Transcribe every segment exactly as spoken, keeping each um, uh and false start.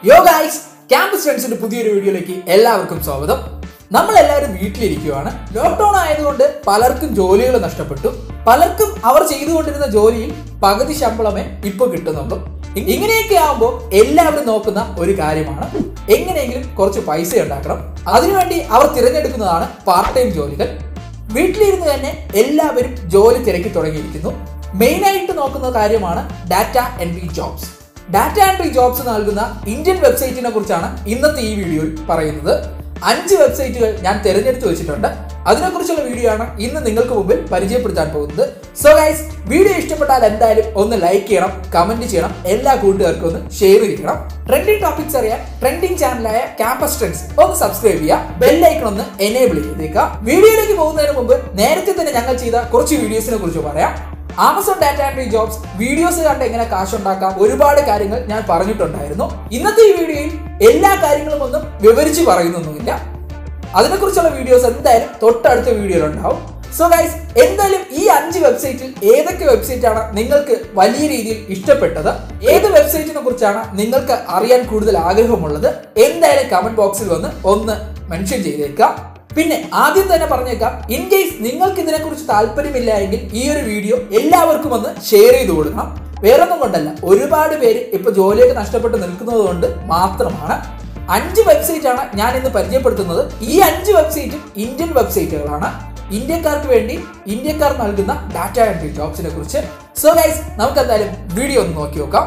യോ guys, campus ഫ്രണ്ട്സിന്റെ പുതിയൊരു വീഡിയോയിലേക്ക് എല്ലാവർക്കും സ്വാഗതം. നമ്മളെല്ലാവരും വീട്ടിലിരിക്കുകയാണ്. ലോക്ക്ഡൌൺ ആയതുകൊണ്ട് പലർക്കും ജോലികൾ നഷ്ടപ്പെട്ടു. പലർക്കും അവർ ചെയ്തുകൊണ്ടിരുന്ന ജോലിയിൽ പകുതി ശമ്പളമേ ഇപ്പോൾ കിട്ടുന്നുള്ളൂ. ഇങ്ങനെയൊക്കെ ആകുമ്പോൾ എല്ലാവരും നോക്കുന്ന ഒരു കാര്യമാണ് എങ്ങനെയെങ്കിലും കുറച്ച് പൈസ ഉണ്ടാക്കണം. അതിനുവേണ്ടി അവർ തിരഞ്ഞെടുക്കുന്നതാണ് പാർട്ട് ടൈം ജോലികൾ. വീട്ടിലിരുന്ന് തന്നെ എല്ലാവരും ജോലി തിരക്കി തുടങ്ങിയിരിക്കുന്നു. മെയിനായിട്ട് നോക്കുന്ന കാര്യമാണ് data entry jobs. Data entry jobs നൽകുന്ന ഇന്ത്യൻ വെബ്സൈറ്റിനെ കുറിച്ചാണ് ഇന്നത്തെ ഈ വീഡിയോയിൽ പറയുന്നത്. അഞ്ച് വെബ്സൈറ്റുകൾ ഞാൻ തിരഞ്ഞെടുത്ത് വെച്ചിട്ടുണ്ട്. അതിനെക്കുറിച്ചുള്ള വീഡിയോ ആണ് ഇന്ന് നിങ്ങൾക്ക് മുമ്പിൽ പരിചയപ്പെടുത്താൻ പോകുന്നത്. സോ ഗൈസ്, വീഡിയോ ഇഷ്ടപ്പെട്ടാൽ എന്തായാലും ഒന്ന് ലൈക്ക് ചെയ്യണം, കമന്റ് ചെയ്യണം, എല്ലാ കൂട്ടുകാർക്കും ഒന്ന് ഷെയർ ചെയ്യണം. ട്രെൻഡിങ് ടോപ്പിക്സ് അറിയാൻ ട്രെൻഡിങ് ചാനലായ ക്യാമ്പസ് ട്രെൻഡ്സ് ഒന്ന് സബ്സ്ക്രൈബ് ചെയ്യുക, ബെൽ ഐക്കൺ ഒന്ന് എനേബിൾ ചെയ്തേക്കുക. വീഡിയോയിലേക്ക് പോകുന്നതിന് മുമ്പ് നേരത്തെ തന്നെ ഞങ്ങൾ ചെയ്ത കുറച്ച് വീഡിയോസിനെ കുറിച്ച് പറയാം. Amazon data entry jobs videos കണ്ട് എങ്ങനെ കാശ് ഉണ്ടാക്കാം, ഒരുപാട് കാര്യങ്ങൾ ഞാൻ പറഞ്ഞിട്ടുണ്ടായിരുന്നു. ഇന്നത്തെ ഈ വീഡിയോയിൽ എല്ലാ കാര്യങ്ങളും ഒന്നും വിവരിച്ച് പറയുന്നൊന്നുമില്ല. അതിനെക്കുറിച്ചുള്ള വീഡിയോസ് എന്തായാലും തൊട്ടടുത്ത വീഡിയോയിൽ ഉണ്ടാവും. സോ ഗൈസ്, എന്തായാലും ഈ അഞ്ച് വെബ്സൈറ്റിൽ ഏതൊക്കെ വെബ്സൈറ്റ് ആണ് നിങ്ങൾക്ക് വലിയ രീതിയിൽ ഇഷ്ടപ്പെട്ടത്, ഏത് വെബ്സൈറ്റിനെ കുറിച്ചാണ് നിങ്ങൾക്ക് അറിയാൻ കൂടുതൽ ആഗ്രഹമുള്ളത്, എന്തായാലും കമന്റ് ബോക്സിൽ വന്ന് ഒന്ന് മെൻഷൻ ചെയ്തേക്കാം. പിന്നെ ആദ്യം തന്നെ പറഞ്ഞേക്കാം, ഇൻ കേസ് നിങ്ങൾക്ക് ഇതിനെക്കുറിച്ച് താല്പര്യമില്ല എങ്കിൽ ഈ ഒരു വീഡിയോ എല്ലാവർക്കും ഒന്ന് ഷെയർ ചെയ്ത് കൊടുക്കണം. വേറൊന്നും കൊണ്ടല്ല, ഒരുപാട് പേര് ഇപ്പൊ ജോലിയൊക്കെ നഷ്ടപ്പെട്ട് നിൽക്കുന്നത് കൊണ്ട് മാത്രമാണ്. അഞ്ച് വെബ്സൈറ്റ് ആണ് ഞാൻ ഇന്ന് പരിചയപ്പെടുത്തുന്നത്. ഈ അഞ്ച് വെബ്സൈറ്റും ഇന്ത്യൻ വെബ്സൈറ്റുകളാണ്. ഇന്ത്യക്കാർക്ക് വേണ്ടി ഇന്ത്യക്കാർ നൽകുന്ന ഡാറ്റ എൻട്രി ജോബ്സിനെ കുറിച്ച്. സോ ഗൈസ്, നമുക്ക് എന്തായാലും വീഡിയോ ഒന്ന് നോക്കി നോക്കാം.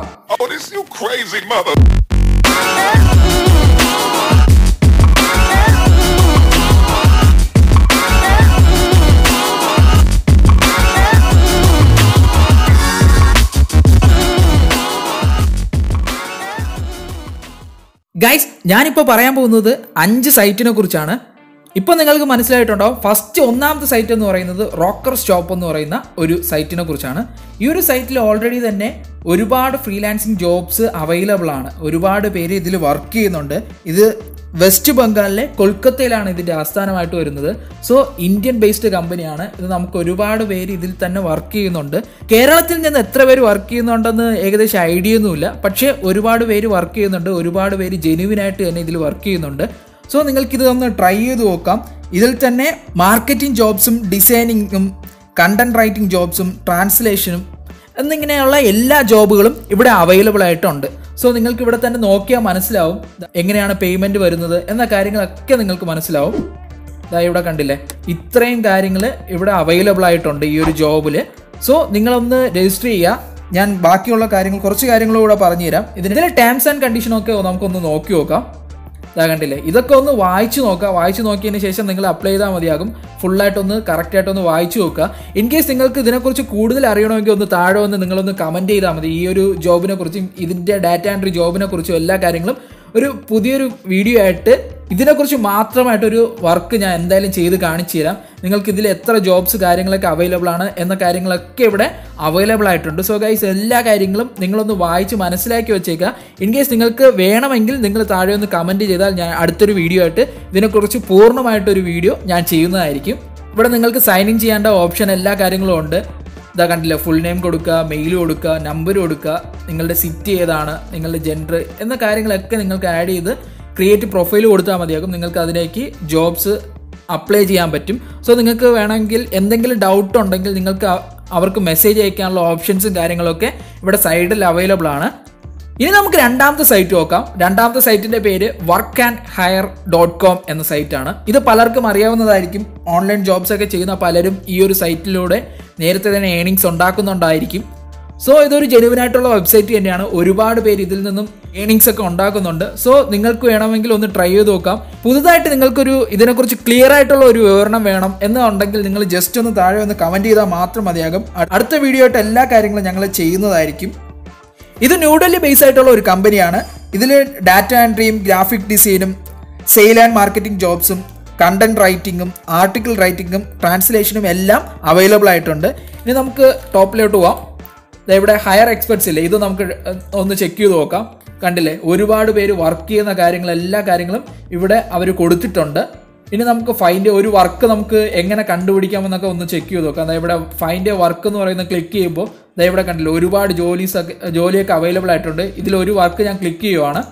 ഗൈസ്, ഞാനിപ്പോൾ പറയാൻ പോകുന്നത് അഞ്ച് സൈറ്റിനെ കുറിച്ചാണ്. ഇപ്പോൾ നിങ്ങൾക്ക് മനസ്സിലായിട്ടുണ്ടാവും. ഫസ്റ്റ് ഒന്നാമത്തെ സൈറ്റ് എന്ന് പറയുന്നത് റോക്കർ സ്റ്റോപ്പ് എന്ന് പറയുന്ന ഒരു സൈറ്റിനെ കുറിച്ചാണ്. ഈ ഒരു സൈറ്റിൽ ഓൾറെഡി തന്നെ ഒരുപാട് ഫ്രീലാൻസിങ് ജോബ്സ് അവൈലബിൾ ആണ്. ഒരുപാട് പേര് ഇതിൽ വർക്ക് ചെയ്യുന്നുണ്ട്. ഇത് വെസ്റ്റ് ബംഗാളിലെ കൊൽക്കത്തയിലാണ് ഇതിൻ്റെ ആസ്ഥാനമായിട്ട് വരുന്നത്. സോ ഇന്ത്യൻ ബേസ്ഡ് കമ്പനിയാണ് ഇത്. നമുക്ക് ഒരുപാട് പേര് ഇതിൽ തന്നെ വർക്ക് ചെയ്യുന്നുണ്ട്. കേരളത്തിൽ നിന്ന് എത്ര പേര് വർക്ക് ചെയ്യുന്നുണ്ടെന്ന് ഏകദേശം ഐഡിയ ഒന്നുമില്ല. പക്ഷേ ഒരുപാട് പേര് വർക്ക് ചെയ്യുന്നുണ്ട്. ഒരുപാട് പേര് ജെന്യുവിനായിട്ട് തന്നെ ഇതിൽ വർക്ക് ചെയ്യുന്നുണ്ട്. സോ നിങ്ങൾക്കിത് ഒന്ന് ട്രൈ ചെയ്ത് നോക്കാം. ഇതിൽ തന്നെ മാർക്കറ്റിംഗ് ജോബ്സും ഡിസൈനിങ്ങും കണ്ടന്റ് റൈറ്റിംഗ് ജോബ്സും ട്രാൻസ്ലേഷനും എന്നിങ്ങനെയുള്ള എല്ലാ ജോബുകളും ഇവിടെ അവൈലബിൾ ആയിട്ടുണ്ട്. സോ നിങ്ങൾക്ക് ഇവിടെ തന്നെ നോക്കിയാൽ മനസ്സിലാവും എങ്ങനെയാണ് പേയ്മെൻറ്റ് വരുന്നത് എന്ന കാര്യങ്ങളൊക്കെ നിങ്ങൾക്ക് മനസ്സിലാവും. ഇതാ ഇവിടെ കണ്ടില്ലേ, ഇത്രയും കാര്യങ്ങൾ ഇവിടെ അവൈലബിൾ ആയിട്ടുണ്ട് ഈ ഒരു ജോബിൽ. സോ നിങ്ങളൊന്ന് രജിസ്റ്റർ ചെയ്യുക. ഞാൻ ബാക്കിയുള്ള കാര്യങ്ങൾ കുറച്ച് കാര്യങ്ങളും കൂടെ പറഞ്ഞുതരാം. ഇതിൻ്റെ ടേംസ് ആൻഡ് കണ്ടീഷനൊക്കെ നമുക്കൊന്ന് നോക്കി നോക്കാം. ഇതാ കണ്ടില്ലേ, ഇതൊക്കെ ഒന്ന് വായിച്ചു നോക്കുക. വായിച്ചു നോക്കിയതിന് ശേഷം നിങ്ങൾ അപ്ലൈ ചെയ്താൽ മതിയാകും. ഫുള്ളായിട്ടൊന്ന് കറക്റ്റായിട്ടൊന്ന് വായിച്ചു നോക്കുക. ഇൻ കേസ് നിങ്ങൾക്ക് ഇതിനെക്കുറിച്ച് കൂടുതൽ അറിയണമെങ്കിൽ ഒന്ന് താഴെ വന്ന് നിങ്ങളൊന്ന് കമൻറ്റ് ചെയ്താൽ മതി. ഈ ഒരു ജോബിനെ കുറിച്ചും ഇതിൻ്റെ ഡാറ്റ എൻട്രി ജോബിനെ കുറിച്ചും എല്ലാ കാര്യങ്ങളും ഒരു പുതിയൊരു വീഡിയോ ആയിട്ട് ഇതിനെക്കുറിച്ച് മാത്രമായിട്ടൊരു വർക്ക് ഞാൻ എന്തായാലും ചെയ്ത് കാണിച്ചു തരാം. നിങ്ങൾക്ക് ഇതിൽ എത്ര ജോബ്സ് കാര്യങ്ങളൊക്കെ അവൈലബിൾ ആണ് എന്ന കാര്യങ്ങളൊക്കെ ഇവിടെ അവൈലബിൾ ആയിട്ടുണ്ട്. സോ ഗൈസ്, എല്ലാ കാര്യങ്ങളും നിങ്ങളൊന്ന് വായിച്ച് മനസ്സിലാക്കി വെച്ചേക്കുക. ഇൻ കേസ് നിങ്ങൾക്ക് വേണമെങ്കിൽ നിങ്ങൾ താഴെ ഒന്ന് കമൻറ്റ് ചെയ്താൽ ഞാൻ അടുത്തൊരു വീഡിയോ ആയിട്ട് ഇതിനെക്കുറിച്ച് പൂർണ്ണമായിട്ടൊരു വീഡിയോ ഞാൻ ചെയ്യുന്നതായിരിക്കും. ഇവിടെ നിങ്ങൾക്ക് സൈൻ ഇൻ ചെയ്യേണ്ട ഓപ്ഷൻ എല്ലാ കാര്യങ്ങളും ഉണ്ട്. ഇതാ കണ്ടില്ല, ഫുൾ നെയിം കൊടുക്കുക, മെയിൽ കൊടുക്കുക, നമ്പർ കൊടുക്കുക, നിങ്ങളുടെ സിറ്റി ഏതാണ്, നിങ്ങളുടെ ജെൻഡർ എന്ന കാര്യങ്ങളൊക്കെ നിങ്ങൾക്ക് ആഡ് ചെയ്ത് ക്രിയേറ്റ് പ്രൊഫൈൽ കൊടുത്താൽ മതിയാകും. നിങ്ങൾക്ക് അതിലേക്ക് ജോബ്സ് അപ്ലൈ ചെയ്യാൻ പറ്റും. സോ നിങ്ങൾക്ക് വേണമെങ്കിൽ എന്തെങ്കിലും ഡൗട്ട് ഉണ്ടെങ്കിൽ നിങ്ങൾക്ക് അവർക്ക് മെസ്സേജ് അയക്കാനുള്ള ഓപ്ഷൻസും കാര്യങ്ങളൊക്കെ ഇവിടെ സൈഡിൽ അവൈലബിൾ ആണ്. ഇനി നമുക്ക് രണ്ടാമത്തെ സൈറ്റ് നോക്കാം. രണ്ടാമത്തെ സൈറ്റിൻ്റെ പേര് work and hire dot com എന്ന സൈറ്റാണ്. ഇത് പലർക്കും അറിയാവുന്നതായിരിക്കും. ഓൺലൈൻ ജോബ്സ് ഒക്കെ ചെയ്യുന്ന പലരും ഈ ഒരു സൈറ്റിലൂടെ നേരത്തെ തന്നെ ഏണിങ്സ് ഉണ്ടാക്കുന്നുണ്ടായിരിക്കും. സോ ഇതൊരു ജെനുവിനായിട്ടുള്ള വെബ്സൈറ്റ് തന്നെയാണ്. ഒരുപാട് പേര് ഇതിൽ നിന്നും ഏണിങ്സ് ഒക്കെ ഉണ്ടാക്കുന്നുണ്ട്. സോ നിങ്ങൾക്ക് വേണമെങ്കിൽ ഒന്ന് ട്രൈ ചെയ്ത് നോക്കാം. പുതുതായിട്ട് നിങ്ങൾക്കൊരു ഇതിനെക്കുറിച്ച് ക്ലിയർ ആയിട്ടുള്ള ഒരു വിവരണം വേണം എന്നുണ്ടെങ്കിൽ നിങ്ങൾ ജസ്റ്റ് ഒന്ന് താഴെ ഒന്ന് കമൻറ്റ് ചെയ്താൽ മാത്രം മതിയാകും. അടുത്ത വീഡിയോ ആയിട്ട് എല്ലാ കാര്യങ്ങളും ഞങ്ങൾ ചെയ്യുന്നതായിരിക്കും. ഇത് ന്യൂഡൽഹി ബേസ് ആയിട്ടുള്ള ഒരു കമ്പനിയാണ്. ഇതിൽ ഡാറ്റ എൻട്രിയും ഗ്രാഫിക് ഡിസൈനും സെയിൽ ആൻഡ് മാർക്കറ്റിംഗ് ജോബ്സും കണ്ടന്റ് റൈറ്റിങ്ങും ആർട്ടിക്കിൾ റൈറ്റിങ്ങും ട്രാൻസ്ലേഷനും എല്ലാം അവൈലബിൾ ആയിട്ടുണ്ട്. ഇനി നമുക്ക് ടോപ്പിലോട്ട് പോവാം. ഇവിടെ ഹയർ എക്സ്പെർട്സ് ഇല്ലേ, ഇത് നമുക്ക് ഒന്ന് ചെക്ക് ചെയ്ത് നോക്കാം. കണ്ടില്ലേ, ഒരുപാട് പേര് വർക്ക് ചെയ്യുന്ന കാര്യങ്ങൾ എല്ലാ കാര്യങ്ങളും ഇവിടെ അവർ കൊടുത്തിട്ടുണ്ട്. ഇനി നമുക്ക് ഫൈൻഡ് ഒരു വർക്ക് നമുക്ക് എങ്ങനെ കണ്ടുപിടിക്കാമെന്നൊക്കെ ഒന്ന് ചെക്ക് ചെയ്ത് നോക്കാം. അതായത് ഇവിടെ ഫൈൻഡ് എ വർക്ക് എന്ന് പറയുന്ന ക്ലിക്ക് ചെയ്യുമ്പോൾ ഇവിടെ കണ്ടില്ല ഒരുപാട് ജോലീസ് ഒക്കെ ജോലിയൊക്കെ അവൈലബിൾ ആയിട്ടുണ്ട്. ഇതിലൊരു വർക്ക് ഞാൻ ക്ലിക്ക് ചെയ്യുവാണ്.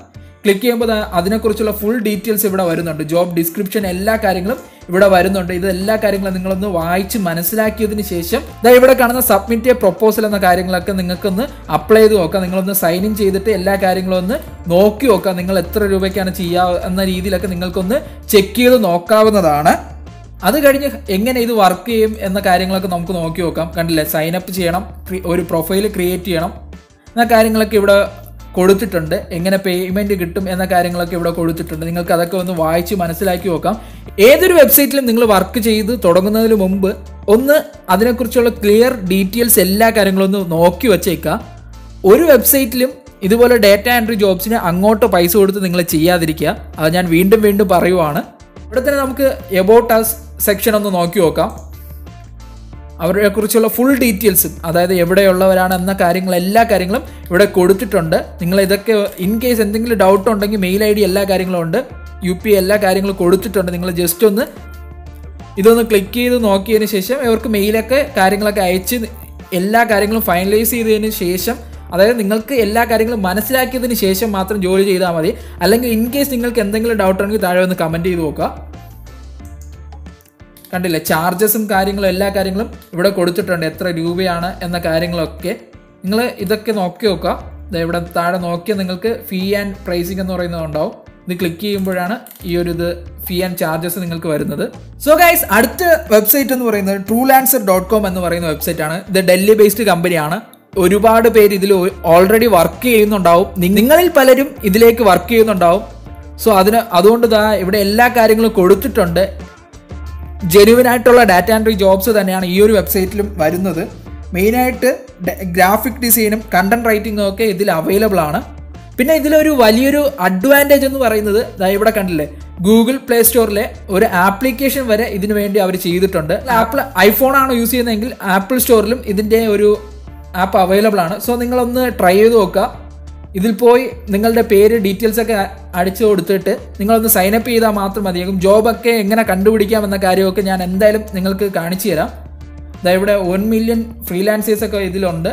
ക്ലിക്ക് ചെയ്യുമ്പോൾ അതിനെക്കുറിച്ചുള്ള ഫുൾ ഡീറ്റെയിൽസ് ഇവിടെ വരുന്നുണ്ട്. ജോബ് ഡിസ്ക്രിപ്ഷൻ എല്ലാ കാര്യങ്ങളും ഇവിടെ വരുന്നുണ്ട്. ഇത് എല്ലാ കാര്യങ്ങളും നിങ്ങളൊന്ന് വായിച്ച് മനസ്സിലാക്കിയതിന് ശേഷം ദാ ഇവിടെ കാണുന്ന സബ്മിറ്റ് എ പ്രൊപ്പോസൽ എന്ന കാര്യങ്ങളൊക്കെ നിങ്ങൾക്കൊന്ന് അപ്ലൈ ചെയ്ത് നോക്കാം. നിങ്ങളൊന്ന് സൈൻ ഇൻ ചെയ്തിട്ട് എല്ലാ കാര്യങ്ങളും ഒന്ന് നോക്കി നോക്കാം. നിങ്ങൾ എത്ര രൂപയ്ക്കാണ് ചെയ്യുക എന്ന രീതിയിലൊക്കെ നിങ്ങൾക്കൊന്ന് ചെക്ക് ചെയ്ത് നോക്കാവുന്നതാണ്. അത് കഴിഞ്ഞ് എങ്ങനെ ഇത് വർക്ക് ചെയ്യും എന്ന കാര്യങ്ങളൊക്കെ നമുക്ക് നോക്കി നോക്കാം. കണ്ടില്ലേ, സൈനപ്പ് ചെയ്യണം, ഒരു പ്രൊഫൈൽ ക്രിയേറ്റ് ചെയ്യണം എന്ന കാര്യങ്ങളൊക്കെ ഇവിടെ കൊടുത്തിട്ടുണ്ട്. എങ്ങനെ പേയ്മെൻറ്റ് കിട്ടും എന്ന കാര്യങ്ങളൊക്കെ ഇവിടെ കൊടുത്തിട്ടുണ്ട്. നിങ്ങൾക്ക് അതൊക്കെ ഒന്ന് വായിച്ച് മനസ്സിലാക്കി നോക്കാം. ഏതൊരു വെബ്സൈറ്റിലും നിങ്ങൾ വർക്ക് ചെയ്ത് തുടങ്ങുന്നതിന് മുമ്പ് ഒന്ന് അതിനെക്കുറിച്ചുള്ള ക്ലിയർ ഡീറ്റെയിൽസ് എല്ലാ കാര്യങ്ങളും ഒന്ന് നോക്കി വച്ചേക്കുക. ഒരു വെബ്സൈറ്റിലും ഇതുപോലെ ഡേറ്റ എൻട്രി ജോബ്സിന് അങ്ങോട്ട് പൈസ കൊടുത്ത് നിങ്ങൾ ചെയ്യാതിരിക്കുക. അത് ഞാൻ വീണ്ടും വീണ്ടും പറയുവാണ്. ഇവിടെ തന്നെ നമുക്ക് എബൌട്ട് അസ് സെക്ഷൻ ഒന്ന് നോക്കി നോക്കാം. അവരെ കുറിച്ചുള്ള ഫുൾ ഡീറ്റെയിൽസും, അതായത് എവിടെയുള്ളവരാണ് എന്ന കാര്യങ്ങൾ എല്ലാ കാര്യങ്ങളും ഇവിടെ കൊടുത്തിട്ടുണ്ട്. നിങ്ങൾ ഇതൊക്കെ ഇൻ കേസ് എന്തെങ്കിലും ഡൗട്ട് ഉണ്ടെങ്കിൽ മെയിൽ ഐ ഡി എല്ലാ കാര്യങ്ങളും ഉണ്ട്, യു പി എല്ലാ കാര്യങ്ങളും കൊടുത്തിട്ടുണ്ട്. നിങ്ങൾ ജസ്റ്റ് ഒന്ന് ഇതൊന്ന് ക്ലിക്ക് ചെയ്ത് നോക്കിയതിന് ശേഷം ഇവർക്ക് മെയിലൊക്കെ കാര്യങ്ങളൊക്കെ അയച്ച് എല്ലാ കാര്യങ്ങളും ഫൈനലൈസ് ചെയ്തതിന് ശേഷം, അതായത് നിങ്ങൾക്ക് എല്ലാ കാര്യങ്ങളും മനസ്സിലാക്കിയതിന് ശേഷം മാത്രം ജോലി ചെയ്താൽ മതി. അല്ലെങ്കിൽ ഇൻ കേസ് നിങ്ങൾക്ക് എന്തെങ്കിലും ഡൗട്ട് ഉണ്ടെങ്കിൽ താഴെ ഒന്ന് കമൻറ്റ് ചെയ്ത് നോക്കുക. കണ്ടില്ലേ, ചാർജസും കാര്യങ്ങളും എല്ലാ കാര്യങ്ങളും ഇവിടെ കൊടുത്തിട്ടുണ്ട്, എത്ര രൂപയാണ് എന്ന കാര്യങ്ങളൊക്കെ നിങ്ങൾ ഇതൊക്കെ നോക്കി നോക്കുക. ഇവിടെ താഴെ നോക്കിയാൽ നിങ്ങൾക്ക് ഫീ ആൻഡ് പ്രൈസിങ് എന്ന് പറയുന്നത് ഉണ്ടാവും. ഇത് ക്ലിക്ക് ചെയ്യുമ്പോഴാണ് ഈ ഒരു ഇത് ഫീ ആൻഡ് ചാർജസ് നിങ്ങൾക്ക് വരുന്നത്. സോ ഗൈസ്, അടുത്ത വെബ്സൈറ്റ് എന്ന് പറയുന്നത് ട്രൂലാൻസർ ഡോട്ട് കോം എന്ന് പറയുന്ന വെബ്സൈറ്റ് ആണ്. ഇത് ഡൽഹി ബേസ്ഡ് കമ്പനിയാണ്. ഒരുപാട് പേര് ഇതിൽ ഓൾറെഡി വർക്ക് ചെയ്യുന്നുണ്ടാവും. നിങ്ങളിൽ പലരും ഇതിലേക്ക് വർക്ക് ചെയ്യുന്നുണ്ടാവും. സോ അതിന് അതുകൊണ്ട് ദാ ഇവിടെ എല്ലാ കാര്യങ്ങളും കൊടുത്തിട്ടുണ്ട്. ജെന്യുവൻ ആയിട്ടുള്ള ഡാറ്റ എൻട്രി ജോബ്സ് തന്നെയാണ് ഈ ഒരു വെബ്സൈറ്റിലും വരുന്നത്. മെയിനായിട്ട് ഗ്രാഫിക് ഡിസൈനും കണ്ടന്റ് റൈറ്റിംഗും ഒക്കെ ഇതിൽ അവൈലബിൾ ആണ്. പിന്നെ ഇതിലൊരു വലിയൊരു അഡ്വാൻറ്റേജ് എന്ന് പറയുന്നത് ദാ ഇവിടെ കണ്ടില്ലേ, ഗൂഗിൾ പ്ലേ സ്റ്റോറിലെ ഒരു ആപ്ലിക്കേഷൻ വരെ ഇതിനു വേണ്ടി അവർ ചെയ്തിട്ടുണ്ട്. ആപ്പിൾ ഐഫോൺ ആണ് യൂസ് ചെയ്യുന്നതെങ്കിൽ ആപ്പിൾ സ്റ്റോറിലും ഇതിൻ്റെ ഒരു ആപ്പ് അവൈലബിൾ ആണ്. സോ നിങ്ങളൊന്ന് ട്രൈ ചെയ്ത് നോക്കുക. ഇതിൽ പോയി നിങ്ങളുടെ പേര് ഡീറ്റെയിൽസ് ഒക്കെ അടിച്ചു കൊടുത്തിട്ട് നിങ്ങളൊന്ന് സൈനപ്പ് ചെയ്താൽ മാത്രം മതിയാകും. ജോബൊക്കെ എങ്ങനെ കണ്ടുപിടിക്കാം എന്ന കാര്യമൊക്കെ ഞാൻ എന്തായാലും നിങ്ങൾക്ക് കാണിച്ചു തരാം. ഇതാ ഇവിടെ വൺ മില്യൺ ഫ്രീലാൻസേഴ്സ് ഒക്കെ ഇതിലുണ്ട്.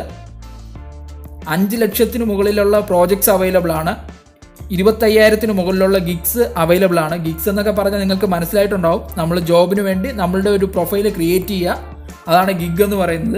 അഞ്ച് ലക്ഷത്തിന് മുകളിലുള്ള പ്രോജക്ട്സ് അവൈലബിൾ ആണ്. ഇരുപത്തയ്യായിരത്തിന് മുകളിലുള്ള ഗിഗ്സ് അവൈലബിൾ ആണ്. ഗിഗ്സ് എന്നൊക്കെ പറഞ്ഞാൽ നിങ്ങൾക്ക് മനസ്സിലായിട്ടുണ്ടാവും. നമ്മൾ ജോബിന് വേണ്ടി നമ്മളുടെ ഒരു പ്രൊഫൈൽ ക്രിയേറ്റ് ചെയ്യുക, അതാണ് ഗിഗ് എന്ന് പറയുന്നത്.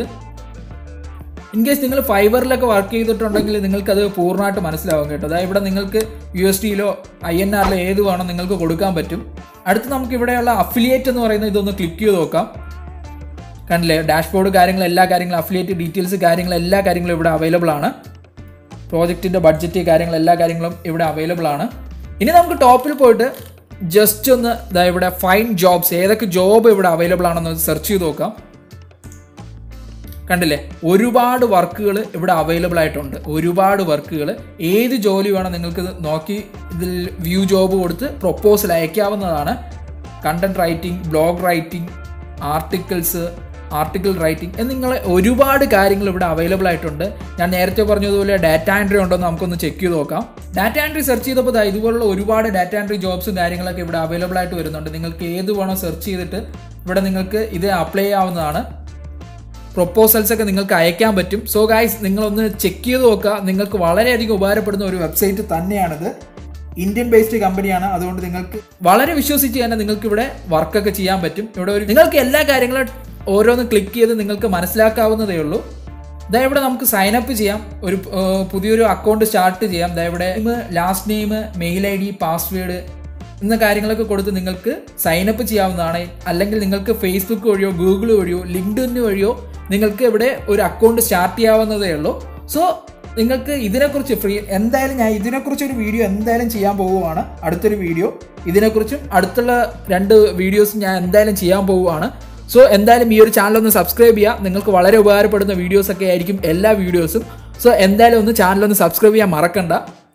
ഇൻ കേസ് നിങ്ങൾ ഫൈബറിലൊക്കെ വർക്ക് ചെയ്തിട്ടുണ്ടെങ്കിൽ നിങ്ങൾക്കത് പൂർണ്ണമായിട്ട് മനസ്സിലാവും കേട്ടോ. അതായത് ഇവിടെ നിങ്ങൾക്ക് യു എസ് ഡിയിലോ ഐ എൻ ആറിലോ ഏത് വേണോ നിങ്ങൾക്ക് കൊടുക്കാൻ പറ്റും. അടുത്ത് നമുക്ക് ഇവിടെയുള്ള അഫിലിയേറ്റ് എന്ന് പറയുന്നത് ഇതൊന്ന് ക്ലിക്ക് ചെയ്ത് നോക്കാം. കണ്ടില്ലേ, ഡാഷ്ബോർഡ് കാര്യങ്ങൾ എല്ലാ കാര്യങ്ങളും അഫിലിയേറ്റ് ഡീറ്റെയിൽസ് കാര്യങ്ങൾ എല്ലാ കാര്യങ്ങളും ഇവിടെ അവൈലബിൾ ആണ്. പ്രോജക്റ്റിൻ്റെ ബഡ്ജറ്റ് കാര്യങ്ങൾ എല്ലാ കാര്യങ്ങളും ഇവിടെ അവൈലബിൾ ആണ്. ഇനി നമുക്ക് ടോപ്പിൽ പോയിട്ട് ജസ്റ്റ് ഒന്ന് ഇതാ ഇവിടെ ഫൈൻഡ് ജോബ്സ്, ഏതൊക്കെ ജോബ് ഇവിടെ അവൈലബിൾ ആണെന്ന് സെർച്ച് ചെയ്ത് നോക്കാം. കണ്ടില്ലേ, ഒരുപാട് വർക്കുകൾ ഇവിടെ അവൈലബിൾ ആയിട്ടുണ്ട്. ഒരുപാട് വർക്കുകൾ, ഏത് ജോലി വേണം നിങ്ങൾക്ക് നോക്കി ഇതിൽ വ്യൂ ജോബ് കൊടുത്ത് പ്രൊപ്പോസൽ അയക്കാവുന്നതാണ്. Content writing, blog writing, articles, article writing എന്നിങ്ങനെ ഒരുപാട് കാര്യങ്ങൾ ഇവിടെ അവൈലബിൾ ആയിട്ടുണ്ട്. ഞാൻ നേരത്തെ പറഞ്ഞതുപോലെ ഡാറ്റ എൻട്രി ഉണ്ടോ എന്ന് നമുക്കൊന്ന് ചെക്ക് ചെയ്ത് നോക്കാം. ഡാറ്റ എൻട്രി സെർച്ച് ചെയ്തപ്പോൾ ഇതുപോലുള്ള ഒരുപാട് ഡാറ്റ എൻട്രി ജോബ്സും കാര്യങ്ങളൊക്കെ ഇവിടെ അവൈലബിൾ ആയിട്ട് വരുന്നുണ്ട്. നിങ്ങൾക്ക് ഏത് വേണോ സെർച്ച് ചെയ്തിട്ട് ഇവിടെ നിങ്ങൾക്ക് ഇത് അപ്ലൈ ചെയ്യാവുന്നതാണ്. പ്രൊപ്പോസൽസ് ഒക്കെ നിങ്ങൾക്ക് അയക്കാൻ പറ്റും. സോ ഗൈസ്, നിങ്ങളൊന്ന് ചെക്ക് ചെയ്ത് നോക്കുക. നിങ്ങൾക്ക് വളരെയധികം ഉപകാരപ്പെടുന്ന ഒരു വെബ്സൈറ്റ് തന്നെയാണിത്. ഇന്ത്യൻ ബേസ്ഡ് കമ്പനിയാണ്. അതുകൊണ്ട് നിങ്ങൾക്ക് വളരെ വിശ്വസിച്ച് തന്നെ നിങ്ങൾക്ക് ഇവിടെ വർക്കൊക്കെ ചെയ്യാൻ പറ്റും. ഇവിടെ ഒരു നിങ്ങൾക്ക് എല്ലാ കാര്യങ്ങളും ഓരോന്ന് ക്ലിക്ക് ചെയ്ത് നിങ്ങൾക്ക് മനസ്സിലാക്കാവുന്നതേ ഉള്ളൂ. ഇതാ ഇവിടെ നമുക്ക് സൈനപ്പ് ചെയ്യാം, ഒരു പുതിയൊരു അക്കൗണ്ട് സ്റ്റാർട്ട് ചെയ്യാം. ഇതാ ഇവിടെ last name, mail I D, password എന്ന കാര്യങ്ങളൊക്കെ കൊടുത്ത് നിങ്ങൾക്ക് സൈനപ്പ് ചെയ്യാവുന്നതാണ്. അല്ലെങ്കിൽ നിങ്ങൾക്ക് ഫേസ്ബുക്ക് വഴിയോ ഗൂഗിൾ വഴിയോ ലിങ്ക്ഡ്ഇൻ വഴിയോ നിങ്ങൾക്ക് ഇവിടെ ഒരു അക്കൗണ്ട് സ്റ്റാർട്ട് ചെയ്യാവുന്നതേ ഉള്ളൂ. സോ നിങ്ങൾക്ക് ഇതിനെക്കുറിച്ച് ഫ്രീ എന്തായാലും ഞാൻ ഇതിനെക്കുറിച്ച് ഒരു വീഡിയോ എന്തായാലും ചെയ്യാൻ പോവുകയാണ്. അടുത്തൊരു വീഡിയോ ഇതിനെക്കുറിച്ചും അടുത്തുള്ള രണ്ട് വീഡിയോസും ഞാൻ എന്തായാലും ചെയ്യാൻ പോവുകയാണ്. സോ എന്തായാലും ഈ ഒരു ചാനൽ ഒന്ന് സബ്സ്ക്രൈബ് ചെയ്യുക. നിങ്ങൾക്ക് വളരെ ഉപകാരപ്പെടുന്ന വീഡിയോസൊക്കെ ആയിരിക്കും എല്ലാ വീഡിയോസും. സോ എന്തായാലും ഒന്ന് ചാനലൊന്ന് സബ്സ്ക്രൈബ് ചെയ്യാൻ മറക്കണ്ട.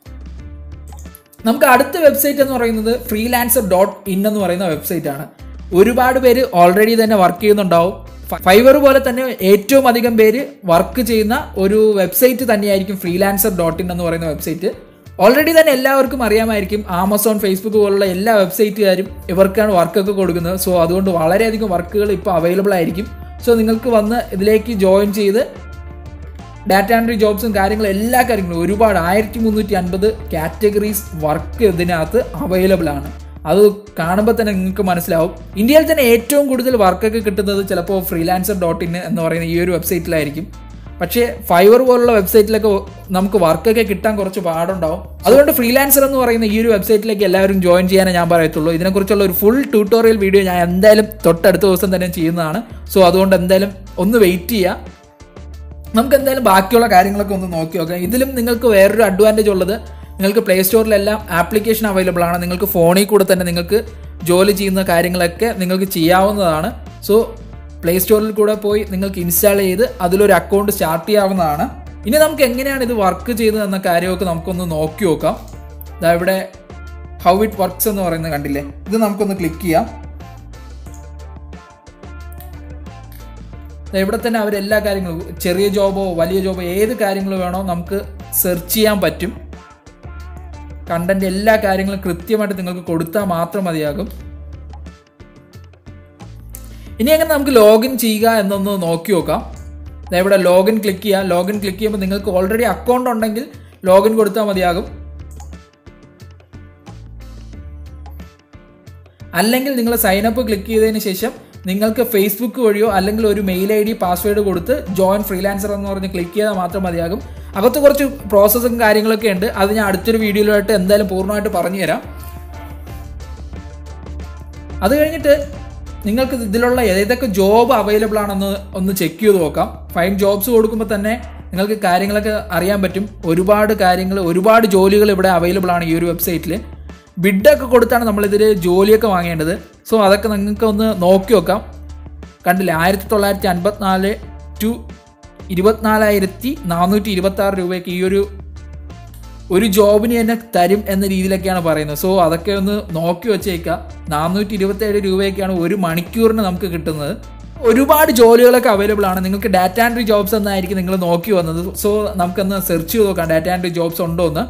നമുക്ക് അടുത്ത വെബ്സൈറ്റ് എന്ന് പറയുന്നത് ഫ്രീലാൻസർ ഡോട്ട് ഇൻ എന്ന് പറയുന്ന വെബ്സൈറ്റ് ആണ്. ഒരുപാട് പേര് ഓൾറെഡി തന്നെ വർക്ക് ചെയ്യുന്നുണ്ടാവും. ഫൈവർ പോലെ തന്നെ ഏറ്റവും അധികം പേര് വർക്ക് ചെയ്യുന്ന ഒരു വെബ്സൈറ്റ് തന്നെയായിരിക്കും ഫ്രീലാൻസർ ഡോട്ട് ഇൻ എന്ന് പറയുന്ന വെബ്സൈറ്റ്. ഓൾറെഡി തന്നെ എല്ലാവർക്കും അറിയാമായിരിക്കും. ആമസോൺ, ഫേസ്ബുക്ക് പോലുള്ള എല്ലാ വെബ്സൈറ്റുകാരും ഇവർക്കാണ് വർക്കൊക്കെ കൊടുക്കുന്നത്. സോ അതുകൊണ്ട് വളരെയധികം വർക്കുകൾ ഇപ്പോൾ അവൈലബിൾ ആയിരിക്കും. സോ നിങ്ങൾക്ക് വന്ന് ഇതിലേക്ക് ജോയിൻ ചെയ്ത് ഡാറ്റ എൻട്രി ജോബ്സും കാര്യങ്ങളും എല്ലാ കാര്യങ്ങളും ഒരുപാട് ആയിരത്തി മുന്നൂറ്റി അൻപത് കാറ്റഗറീസ് വർക്ക് ഇതിനകത്ത് അവൈലബിൾ ആണ്. അത് കാണുമ്പോൾ തന്നെ നിങ്ങൾക്ക് മനസ്സിലാവും. ഇന്ത്യയിൽ തന്നെ ഏറ്റവും കൂടുതൽ വർക്കൊക്കെ കിട്ടുന്നത് ചിലപ്പോൾ ഫ്രീലാൻസർ ഡോട്ട് ഇൻ എന്ന് പറയുന്ന ഈ ഒരു വെബ്സൈറ്റിലായിരിക്കും. പക്ഷേ ഫൈവർ പോലുള്ള വെബ്സൈറ്റിലൊക്കെ നമുക്ക് വർക്കൊക്കെ കിട്ടാൻ കുറച്ച് പാടുണ്ടാവും. അതുകൊണ്ട് ഫ്രീലാൻസർ എന്ന് പറയുന്ന ഈ ഒരു വെബ്സൈറ്റിലേക്ക് എല്ലാവരും ജോയിൻ ചെയ്യാനേ ഞാൻ പറയത്തുള്ളൂ. ഇതിനെക്കുറിച്ചുള്ള ഒരു ഫുൾ ട്യൂട്ടോറിയൽ വീഡിയോ ഞാൻ എന്തായാലും തൊട്ടടുത്ത ദിവസം തന്നെ ചെയ്യുന്നതാണ്. സോ അതുകൊണ്ട് എന്തായാലും ഒന്ന് വെയിറ്റ് ചെയ്യുക. നമുക്ക് എന്തായാലും ബാക്കിയുള്ള കാര്യങ്ങളൊക്കെ ഒന്ന് നോക്കി നോക്കാം. ഇതിലും നിങ്ങൾക്ക് വേറൊരു അഡ്വാൻറ്റേജ് ഉള്ളത്, നിങ്ങൾക്ക് പ്ലേ സ്റ്റോറിലെല്ലാം ആപ്ലിക്കേഷൻ അവൈലബിൾ ആണ്. നിങ്ങൾക്ക് ഫോണിൽ കൂടെ തന്നെ നിങ്ങൾക്ക് ജോലി ചെയ്യുന്ന കാര്യങ്ങളൊക്കെ നിങ്ങൾക്ക് ചെയ്യാവുന്നതാണ്. സോ പ്ലേ സ്റ്റോറിൽ കൂടെ പോയി നിങ്ങൾക്ക് ഇൻസ്റ്റാൾ ചെയ്ത് അതിലൊരു അക്കൗണ്ട് സ്റ്റാർട്ട് ചെയ്യാവുന്നതാണ്. ഇനി നമുക്ക് എങ്ങനെയാണ് ഇത് വർക്ക് ചെയ്യുന്നത് എന്ന കാര്യമൊക്കെ നമുക്കൊന്ന് നോക്കി നോക്കാം. ഇതാ ഇവിടെ ഹൗ ഇറ്റ് വർക്ക്സ് എന്ന് പറയുന്നത് കണ്ടില്ലേ, ഇത് നമുക്കൊന്ന് ക്ലിക്ക് ചെയ്യാം. ഇവിടെ തന്നെ അവരെല്ലാ കാര്യങ്ങളും, ചെറിയ ജോബോ വലിയ ജോബോ ഏത് കാര്യങ്ങൾ വേണോ നമുക്ക് സെർച്ച് ചെയ്യാൻ പറ്റും. കണ്ടന്റ് എല്ലാ കാര്യങ്ങളും കൃത്യമായിട്ട് നിങ്ങൾക്ക് കൊടുത്താൽ മാത്രം മതിയാകും. ഇനി എങ്ങനെ നമുക്ക് ലോഗിൻ ചെയ്യുക എന്നൊന്ന് നോക്കി നോക്കാം. ഇവിടെ ലോഗിൻ ക്ലിക്ക് ചെയ്യുക. ലോഗിൻ ക്ലിക്ക് ചെയ്യുമ്പോൾ നിങ്ങൾക്ക് ഓൾറെഡി അക്കൗണ്ട് ഉണ്ടെങ്കിൽ ലോഗിൻ കൊടുത്താൽ മതിയാകും. അല്ലെങ്കിൽ നിങ്ങൾ സൈനപ്പ് ക്ലിക്ക് ചെയ്തതിന് ശേഷം നിങ്ങൾക്ക് ഫേസ്ബുക്ക് വഴിയോ അല്ലെങ്കിൽ ഒരു മെയിൽ ഐ ഡി പാസ്വേഡ് കൊടുത്ത് ജോയിൻ ഫ്രീലാൻസർ എന്ന് പറഞ്ഞ് ക്ലിക്ക് ചെയ്താൽ മാത്രം മതിയാകും. അകത്ത് കുറച്ച് പ്രോസസ്സും കാര്യങ്ങളൊക്കെ ഉണ്ട്. അത് ഞാൻ അടുത്തൊരു വീഡിയോയിലായിട്ട് എന്തായാലും പൂർണ്ണമായിട്ട് പറഞ്ഞു തരാം. അത് കഴിഞ്ഞിട്ട് നിങ്ങൾക്ക് ഇതിലുള്ള ഏതൊക്കെ ജോബ് അവൈലബിൾ ആണെന്ന് ഒന്ന് ചെക്ക് ചെയ്ത് നോക്കാം. ഫൈൻഡ് ജോബ്സ് കൊടുക്കുമ്പോൾ തന്നെ നിങ്ങൾക്ക് കാര്യങ്ങളൊക്കെ അറിയാൻ പറ്റും. ഒരുപാട് കാര്യങ്ങൾ, ഒരുപാട് ജോലികൾ ഇവിടെ അവൈലബിൾ ആണ് ഈ ഒരു വെബ്സൈറ്റിൽ. ബിഡൊക്കെ കൊടുത്താണ് നമ്മളിതിൽ ജോലിയൊക്കെ വാങ്ങേണ്ടത്. സോ അതൊക്കെ നിങ്ങൾക്ക് ഒന്ന് നോക്കി നോക്കാം. കണ്ടില്ലേ, ആയിരത്തി തൊള്ളായിരത്തി അൻപത്തിനാല് ടു ഇരുപത്തിനാലായിരത്തി നാനൂറ്റി ഇരുപത്തി ആറ് രൂപയ്ക്ക് ഈ ഒരു ഒരു ജോബിന് തന്നെ തരും എന്ന രീതിയിലൊക്കെയാണ് പറയുന്നത്. സോ അതൊക്കെ ഒന്ന് നോക്കി വെച്ചേക്കുക. നാനൂറ്റി ഇരുപത്തേഴ് രൂപയൊക്കെയാണ് ഒരു മണിക്കൂറിന് നമുക്ക് കിട്ടുന്നത്. ഒരുപാട് ജോലികളൊക്കെ അവൈലബിൾ ആണ്. നിങ്ങൾക്ക് ഡാറ്റ എൻട്രി ജോബ്സ് എന്നായിരിക്കും നിങ്ങൾ നോക്കി വന്നത്. സോ നമുക്കൊന്ന് സെർച്ച് ചെയ്ത് നോക്കാം ഡാറ്റ എൻട്രി ജോബ്സ് ഉണ്ടോ എന്ന്.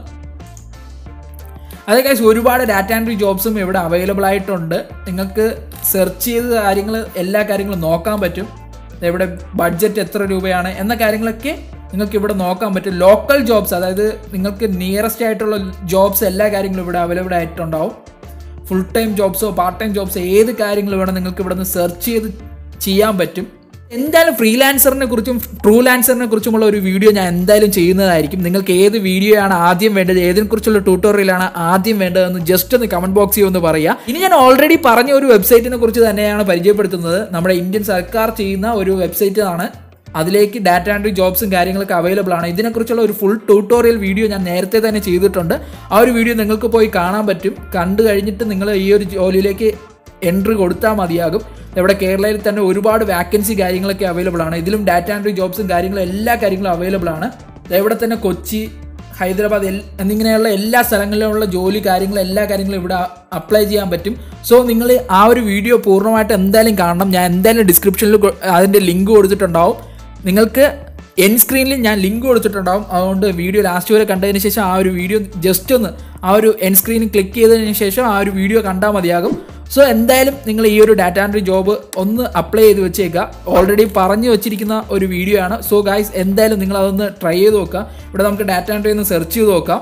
അതെ ഗൈസ്, ഒരുപാട് ഡാറ്റ എൻട്രി ജോബ്സും ഇവിടെ അവൈലബിൾ ആയിട്ടുണ്ട്. നിങ്ങൾക്ക് സെർച്ച് ചെയ്ത് കാര്യങ്ങൾ എല്ലാ കാര്യങ്ങളും നോക്കാൻ പറ്റും. ഇവിടെ ബഡ്ജറ്റ് എത്ര രൂപയാണ് എന്ന കാര്യങ്ങളൊക്കെ നിങ്ങൾക്ക് ഇവിടെ നോക്കാൻ പറ്റും. ലോക്കൽ ജോബ്സ്, അതായത് നിങ്ങൾക്ക് നിയറസ്റ്റ് ആയിട്ടുള്ള ജോബ്സ് എല്ലാ കാര്യങ്ങളും ഇവിടെ അവൈലബിൾ ആയിട്ടുണ്ടാവും. ഫുൾ ടൈം ജോബ്സോ പാർട്ട് ടൈം ജോബ്സോ ഏത് കാര്യങ്ങൾ വേണം നിങ്ങൾക്ക് ഇവിടെ നിന്ന് സെർച്ച് ചെയ്ത് ചെയ്യാൻ പറ്റും. എന്തായാലും ഫ്രീലാൻസറിനെ കുറിച്ചും ട്രൂലാൻസറിനെ കുറിച്ചുമുള്ള ഒരു വീഡിയോ ഞാൻ എന്തായാലും ചെയ്യുന്നതായിരിക്കും. നിങ്ങൾക്ക് ഏത് വീഡിയോ ആണ് ആദ്യം വേണ്ടത്, ഏതിനെക്കുറിച്ചുള്ള ട്യൂട്ടോറിയലാണ് ആദ്യം വേണ്ടതെന്ന് ജസ്റ്റ് ഒന്ന് കമന്റ് ബോക്സിൽ ഒന്ന് പറയുക. ഇനി ഞാൻ ഓൾറെഡി പറഞ്ഞ ഒരു വെബ്സൈറ്റിനെ കുറിച്ച് തന്നെയാണ് പരിചയപ്പെടുത്തുന്നത്. നമ്മുടെ ഇന്ത്യൻ സർക്കാർ ചെയ്യുന്ന ഒരു വെബ്സൈറ്റ് ആണ്. അതിലേക്ക് ഡാറ്റ എൻട്രി ജോബ്സും കാര്യങ്ങളൊക്കെ അവൈലബിൾ ആണ്. ഇതിനെക്കുറിച്ചുള്ള ഒരു ഫുൾ ട്യൂട്ടോറിയൽ വീഡിയോ ഞാൻ നേരത്തെ തന്നെ ചെയ്തിട്ടുണ്ട്. ആ ഒരു വീഡിയോ നിങ്ങൾക്ക് പോയി കാണാൻ പറ്റും. കണ്ടു കഴിഞ്ഞിട്ട് നിങ്ങൾ ഈ ഒരു ജോലിയിലേക്ക് എൻട്രി കൊടുത്താൽ മതിയാകും. ഇവിടെ കേരളയിൽ തന്നെ ഒരുപാട് വാക്കൻസി കാര്യങ്ങളൊക്കെ അവൈലബിൾ ആണ്. ഇതിലും ഡാറ്റ എൻട്രി ജോബ്സും കാര്യങ്ങളും എല്ലാ കാര്യങ്ങളും അവൈലബിൾ ആണ്. ഇവിടെ തന്നെ കൊച്ചി, ഹൈദരാബാദ് എന്നിങ്ങനെയുള്ള എല്ലാ സ്ഥലങ്ങളിലുമുള്ള ജോലി കാര്യങ്ങൾ എല്ലാ കാര്യങ്ങളും ഇവിടെ അപ്ലൈ ചെയ്യാൻ പറ്റും. സോ നിങ്ങൾ ആ ഒരു വീഡിയോ പൂർണ്ണമായിട്ട് എന്തായാലും കാണണം. ഞാൻ എന്തായാലും ഡിസ്ക്രിപ്ഷനിൽ അതിൻ്റെ ലിങ്ക് കൊടുത്തിട്ടുണ്ടാവും. നിങ്ങൾക്ക് എൻ സ്ക്രീനിൽ ഞാൻ ലിങ്ക് കൊടുത്തിട്ടുണ്ടാവും. അതുകൊണ്ട് വീഡിയോ ലാസ്റ്റ് വരെ കണ്ടതിന് ശേഷം ആ ഒരു വീഡിയോ ജസ്റ്റ് ഒന്ന് ആ ഒരു എൻ സ്ക്രീനിൽ ക്ലിക്ക് ചെയ്തതിന് ശേഷം ആ ഒരു വീഡിയോ കണ്ടാൽ മതിയാകും. സോ എന്തായാലും നിങ്ങൾ ഈ ഒരു ഡാറ്റ എൻട്രി ജോബ് ഒന്ന് അപ്ലൈ ചെയ്ത് വെച്ചേക്കുക. ഓൾറെഡി പറഞ്ഞു വെച്ചിരിക്കുന്ന ഒരു വീഡിയോ ആണ്. സോ ഗൈസ്, എന്തായാലും നിങ്ങൾ അതൊന്ന് ട്രൈ ചെയ്ത് നോക്കുക. ഇവിടെ നമുക്ക് ഡാറ്റ എൻട്രി ഒന്ന് സെർച്ച് ചെയ്ത് നോക്കാം.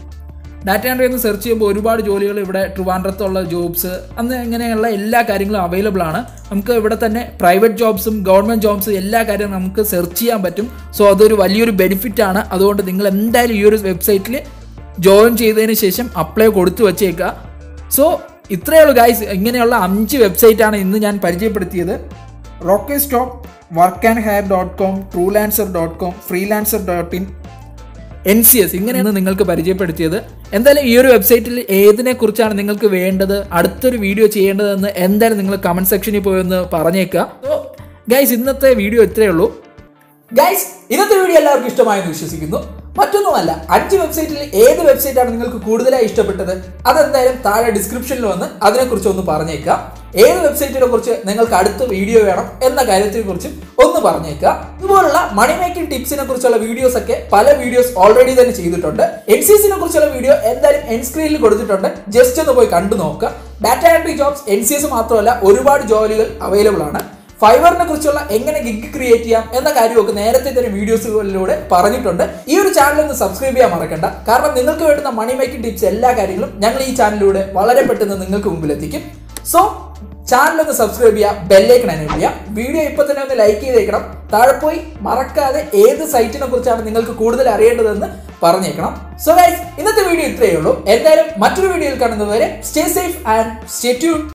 ഡാറ്റ എൻട്രി ഒന്ന് സെർച്ച് ചെയ്യുമ്പോൾ ഒരുപാട് ജോലികൾ ഇവിടെ ട്രിവാൻഡ്രത്തുള്ള ജോബ്സ് അന്ന് ഇങ്ങനെയുള്ള എല്ലാ കാര്യങ്ങളും അവൈലബിൾ ആണ്. നമുക്ക് ഇവിടെ തന്നെ പ്രൈവറ്റ് ജോബ്സും ഗവൺമെൻറ് ജോബ്സും എല്ലാ കാര്യവും നമുക്ക് സെർച്ച് ചെയ്യാൻ പറ്റും. സോ അതൊരു വലിയൊരു ബെനിഫിറ്റ് ആണ്. അതുകൊണ്ട് നിങ്ങൾ എന്തായാലും ഈ ഒരു വെബ്സൈറ്റിൽ ജോയിൻ ചെയ്തതിന് ശേഷം അപ്ലൈ കൊടുത്തു വച്ചേക്കുക. സോ ഇത്രയേ ഉള്ളൂ ഗൈസ്. ഇങ്ങനെയുള്ള അഞ്ച് വെബ്സൈറ്റാണ് ഇന്ന് ഞാൻ പരിചയപ്പെടുത്തിയത്. Rocket stop, work and hire dot com, Truelancer dot com, freelancer dot in, N C S, ഇങ്ങനെയാണ് നിങ്ങൾക്ക് പരിചയപ്പെടുത്തിയത്. എന്തായാലും ഈ ഒരു വെബ്സൈറ്റിൽ ഏതിനെ കുറിച്ചാണ് നിങ്ങൾക്ക് വേണ്ടത്, അടുത്തൊരു വീഡിയോ ചെയ്യേണ്ടതെന്ന് എന്തായാലും നിങ്ങൾ കമന്റ് സെക്ഷനിൽ പോയി ഒന്ന് പറഞ്ഞേക്കുക. സോ ഗൈസ്, ഇന്നത്തെ വീഡിയോ ഇത്രയേ ഉള്ളൂ. ഗൈസ്, ഇന്നത്തെ വീഡിയോ എല്ലാവർക്കും ഇഷ്ടമായെന്ന് വിശ്വസിക്കുന്നു. മറ്റൊന്നുമല്ല, അഞ്ച് വെബ്സൈറ്റിൽ ഏത് വെബ്സൈറ്റാണ് നിങ്ങൾക്ക് കൂടുതലായി ഇഷ്ടപ്പെട്ടത് അതെന്തായാലും താഴെ ഡിസ്ക്രിപ്ഷനിൽ വന്ന് അതിനെക്കുറിച്ച് ഒന്ന് പറഞ്ഞേക്കുക. ഏത് വെബ്സൈറ്റിനെ കുറിച്ച് നിങ്ങൾക്ക് അടുത്ത വീഡിയോ വേണം എന്ന കാര്യത്തെ കുറിച്ചും ഒന്ന് പറഞ്ഞേക്കുക. ഇതുപോലുള്ള മണി മേക്കിംഗ് ടിപ്സിനെ കുറിച്ചുള്ള വീഡിയോസ് ഒക്കെ പല വീഡിയോസ് ഓൾറെഡി തന്നെ ചെയ്തിട്ടുണ്ട്. എൻ സി എസിനെ കുറിച്ചുള്ള വീഡിയോ എന്തായാലും എൻ സ്ക്രീനിൽ കൊടുത്തിട്ടുണ്ട്. ജസ്റ്റ് ഒന്ന് പോയി കണ്ടു നോക്കുക. Data entry jobs N C S മാത്രമല്ല ഒരുപാട് ജോലികൾ അവൈലബിൾ ആണ്. ഫൈവറിനെ കുറിച്ചുള്ള എങ്ങനെ ഗിഗ് ക്രിയേറ്റ് ചെയ്യാം എന്ന കാര്യമൊക്കെ നേരത്തെ തന്നെ വീഡിയോസുകളിലൂടെ പറഞ്ഞിട്ടുണ്ട്. ഈ ഒരു ചാനൽ ഒന്ന് സബ്സ്ക്രൈബ് ചെയ്യാൻ മറക്കണ്ട. കാരണം നിങ്ങൾക്ക് വേണ്ടുന്ന മണി മേക്കിംഗ് ടിപ്സ് എല്ലാ കാര്യങ്ങളും ഞങ്ങൾ ഈ ചാനലിലൂടെ വളരെ പെട്ടെന്ന് നിങ്ങൾക്ക് മുമ്പിൽ എത്തിക്കും. സോ ചാനൽ ഒന്ന് സബ്സ്ക്രൈബ് ചെയ്യുക, ബെല്ലൈക്കൺ എനേബിൾ ചെയ്യുക. വീഡിയോ ഇപ്പൊ തന്നെ ഒന്ന് ലൈക്ക് ചെയ്തേക്കണം. താഴെ പോയി മറക്കാതെ ഏത് സൈറ്റിനെ കുറിച്ചാണ് നിങ്ങൾക്ക് കൂടുതൽ അറിയേണ്ടതെന്ന് പറഞ്ഞേക്കണം. സോ ഗൈസ്, ഇന്നത്തെ വീഡിയോ ഇത്രയേ ഉള്ളൂ. എന്തായാലും മറ്റൊരു വീഡിയോയിൽ കാണുന്നതുവരെ stay safe and stay tune.